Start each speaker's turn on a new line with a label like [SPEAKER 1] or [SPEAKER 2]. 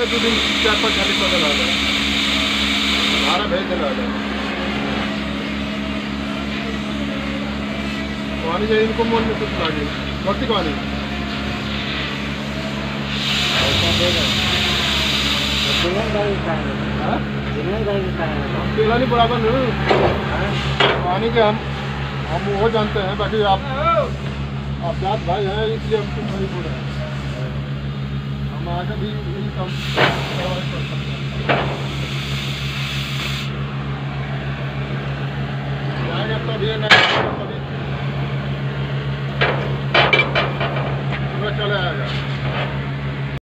[SPEAKER 1] 2 दिन 4-5 खाली पकड़ आ जाए हमारा भेज देना आ जाए पानी चाहिए इनको मोल में कुछ लागे भर्ती पानी नहीं बराबर नहीं पानी के हम वो जानते हैं बाकी आप जात भाई हैं इसलिए हमको नहीं बोल रहे हैं हम आगे भी यही काम करवा सकते हैं।